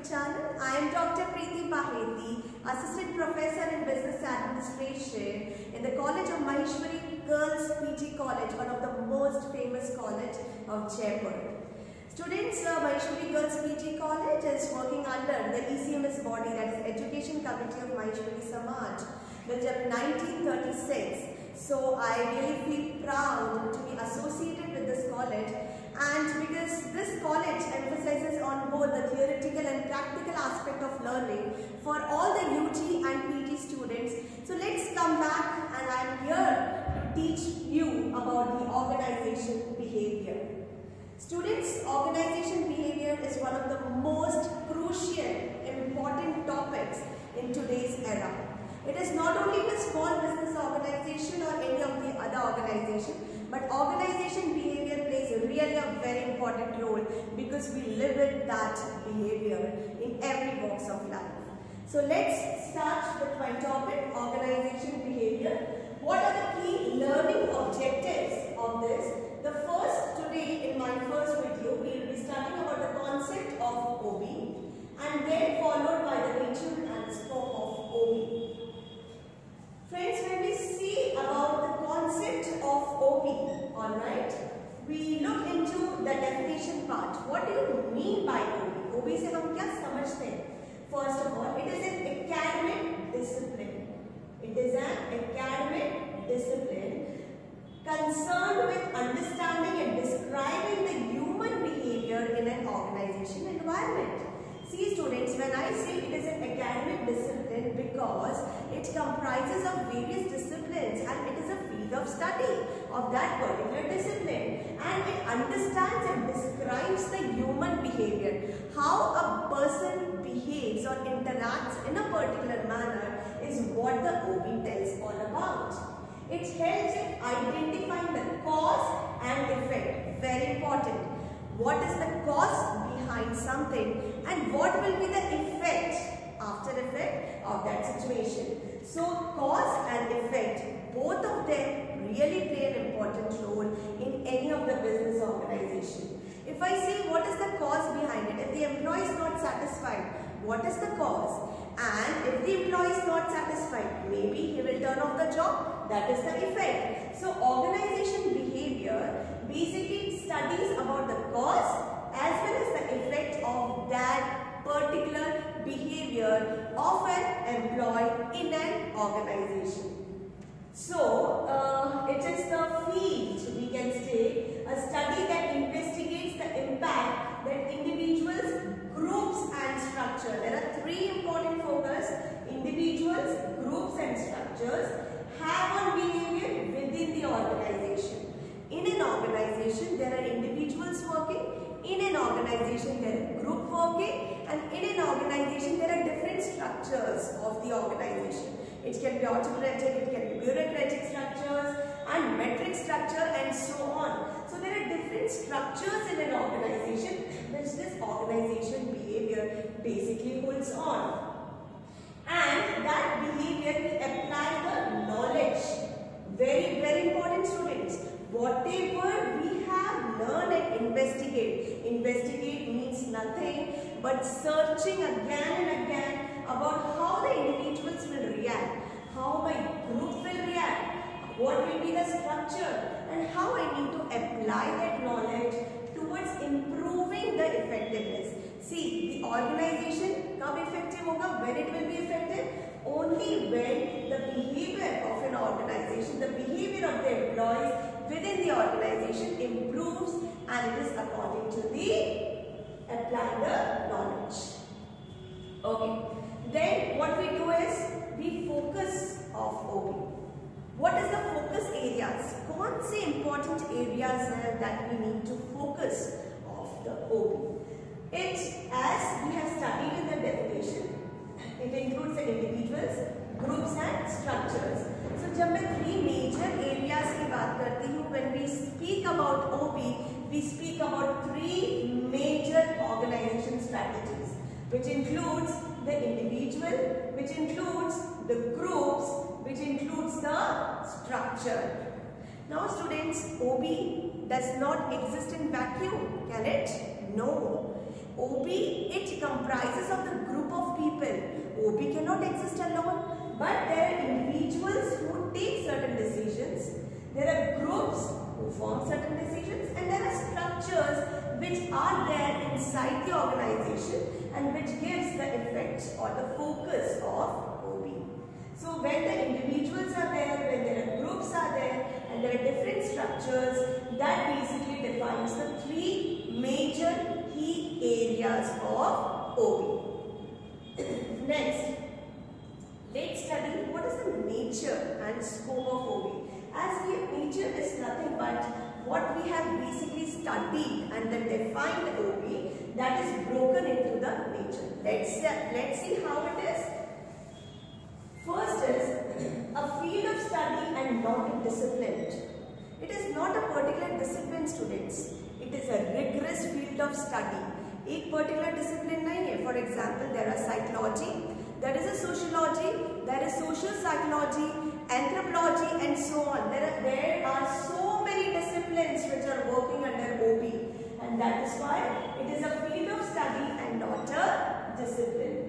channel. I am Dr. Preeti Paheti, Assistant Professor in Business Administration in the College of Maheshwari Girls PG College, one of the most famous college of Jaipur. Students, Maheshwari Girls PG College is working under the ECMS body, that is Education Committee of Maheshwari Samaj, built up in 1936. So I really feel proud to be associated with this college, and because this college emphasizes on both the theoretical and practical aspect of learning for all the UG and PT students. So let's come back, and I am here to teach you about the organization behavior. Students, organization behavior is one of the most crucial, important topics in today's era. It is not only in a small business organization or any of the other organization, but organization behavior plays really a very important role because we live with that behavior in every walks of life. So let's start with my topic, organization behavior. What are the key learning objectives of this? The first, today in my first video, we will be studying about the concept of OB, and then followed by the nature and scope of OB. Friends, when we see about the concept of OB, alright, we look into the definition part. What do you mean by OB? OB से हम क्या समझते हैं? First of all, it is an academic discipline. It is an academic discipline concerned with understanding and describing the human behavior in an organization environment. See students, when I say it is an academic discipline, because it comprises of various disciplines and it is a field of study of that particular discipline, and it understands and describes the human behavior. How a person behaves or interacts in a particular manner is what the OB tells all about. It helps in identifying the cause and effect. Very important. What is the cause behind something and what will be the effect, after effect of that situation. So cause and effect, both of them really play an important role in any of the business organization. If I say what is the cause behind it, if the employee is not satisfied, what is the cause? And if the employee is not satisfied, maybe he will turn off the job, that is the effect. So organization behavior basically studies about the cause as well as the effect of that particular behavior of an employee in an organization. So it is the field, we can say, a study that investigates the impact that individuals, groups and structure. There are three important focus: individuals, groups and structures have on behavior within the organization. In an organization, there are individuals working. In an organization, there are group working, and in an organization, there are different structures of the organization. It can be autocratic, it can be bureaucratic structures, and metric structure, and so on. So there are different structures in an organization which this organization behavior basically holds on. And that behavior will apply the knowledge. Very, very important, students. Whatever we have learned and investigate. Investigate means nothing but searching again and again about how the individuals will react, how my group will react, what will be the structure, and how I need to apply that knowledge towards improving the effectiveness. See, the organization kab effective hoga, when it will be effective? Only when the behavior of an organization, the behavior of the employees within the organization improves, and it is according to the applying the knowledge. Okay. Then what we do is we focus of OB. What is the focus areas? कौन से important areas हैं that we need to focus of the OB? It, as we have studied in the definition, it includes the individuals, groups and structures. So जब मैं three major areas की बात करती हूँ, when we speak about OB, we speak about three major organization strategies, which includes the individual, which includes the groups, which includes the structure. Now students, OB does not exist in vacuum, can it? No. OB, it comprises of the group of people. OB cannot exist alone, but there are individuals who take certain decisions. There are groups who form certain decisions, and there are structures which are there inside the organization and which gives the effect or the focus of OB. So when the individuals are there, when there are groups are there, and there are different structures, that basically defines the three major key areas of OB. Next, let's study what is the nature and scope of OB. As nature is nothing but what we have basically studied and then defined OB, that is broken into the nature. Let's see how it is. First is a field of study and not a discipline. It is not a particular discipline, students. It is a rigorous field of study. एक particular discipline नहीं है. For example, there are psychology, there is a sociology, there is social psychology, anthropology, and so on. There are so many disciplines which are working under OB, and that is why it is a field of study and not a discipline.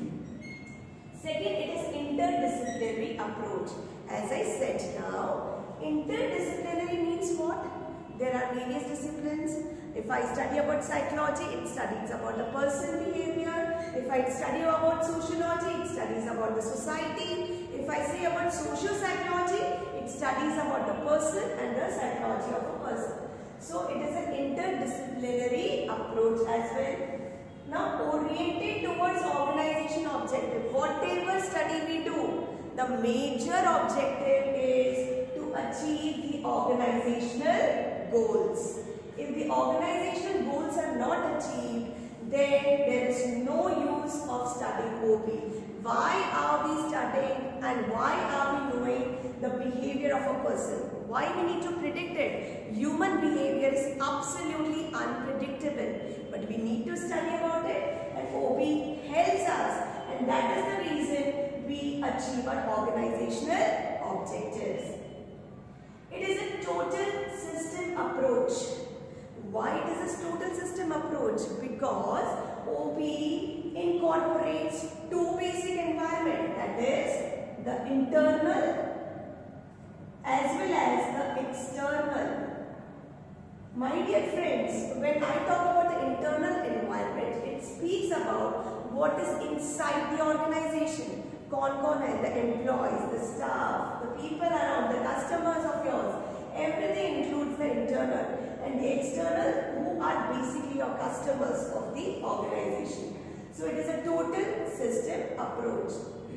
Second, it is interdisciplinary approach. As I said now, interdisciplinary means what? There are various disciplines. If I study about psychology, it studies about the person behavior. If I study about sociology, it studies about the society. If I say about social psychology, it studies about the person and the psychology of a person. So it is an interdisciplinary approach as well. Now oriented towards organization objective. Whatever study we do, the major objective is to achieve the organizational goals. If the organizational goals are not achieved, then there is no use of studying OB. Why are we studying and why are we knowing the behavior of a person? Why we need to predict it? Human behavior is absolutely unpredictable, but we need to study about it, and OB helps us, and that is the reason we achieve our organizational objectives. It is a total system approach. Why it is a total system approach? Because OB incorporates two basic environments, that is the internal as well as the external. My dear friends, when I talk about the internal environment, it speaks about what is inside the organization. कौन है? The employees, the staff, the people around, the customers of yours. Everything includes the internal. And the external, who are basically your customers of the organization. So it is a total system approach.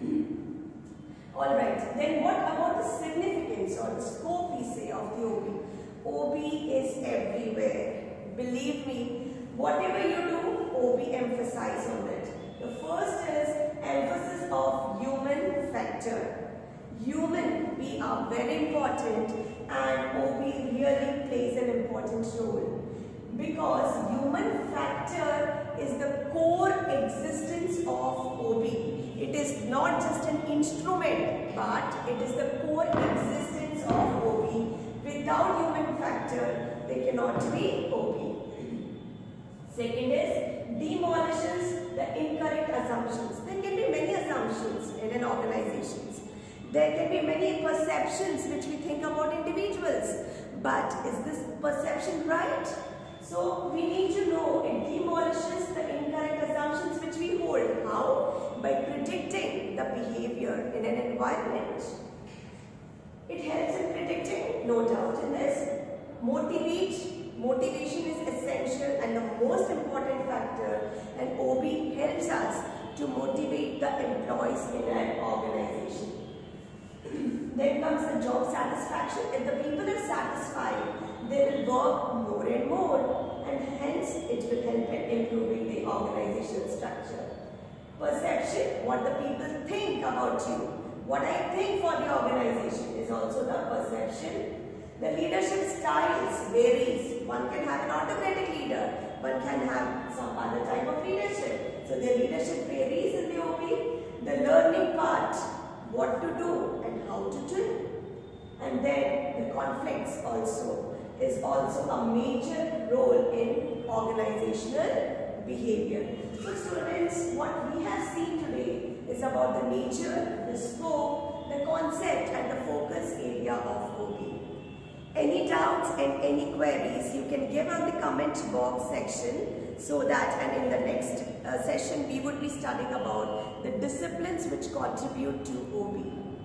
Alright, then what about the significance or the scope, we say, of the OB? OB is everywhere. Believe me, whatever you do, OB emphasize on it. The first is emphasis of human factor. Human, we are very important, and OB really plays an important role, because human factor is the core existence of OB. It is not just an instrument, but it is the core existence of OB. Without human factor, there cannot be OB. Second is demolishes the incorrect assumptions. There can be many assumptions in an organization. There can be many perceptions which we think about individuals. But is this perception right? So we need to know it demolishes the incorrect assumptions which we hold. How? By predicting the behavior in an environment. It helps in predicting, no doubt in this. Motivation is essential and the most important factor, and OB helps us to motivate the employees in an organization. Then comes the job satisfaction. If the people are satisfied, they will work more and more, and hence it will help in improving the organizational structure. Perception, what the people think about you. What I think for the organization is also the perception. The leadership styles varies. One can have an autocratic leader, one can have some other type of leadership. So the leadership varies in the OB. The learning part, what to do and how to do. And then the conflicts is also a major role in organizational behavior. So students, what we have seen today is about the nature, the scope, the concept and the focus area of OB. Any doubts and any queries you can give on the comment box section, so that and in the next session we would be studying about the disciplines which contribute to OB.